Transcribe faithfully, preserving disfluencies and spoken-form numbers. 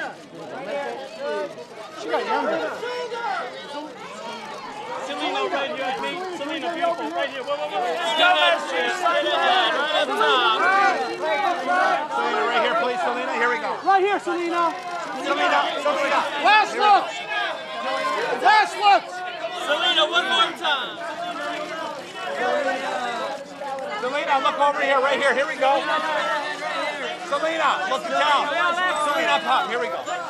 She got younger. Selena, right here at me. Selena, beautiful, right here. Whoa, whoa, whoa. Selena, straight ahead, right at the top. Selena, right here, please. Selena, here we go. Right here, Selena. Selena, Selena. Last look. Last look. Selena, one more time. Selena, look over here, right here. Here we go. Selena, look down. Selena, up top. Here we go.